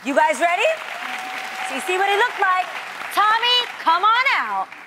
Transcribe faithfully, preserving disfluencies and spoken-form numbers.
You guys ready? So you see what he looked like? Tommy, come on out.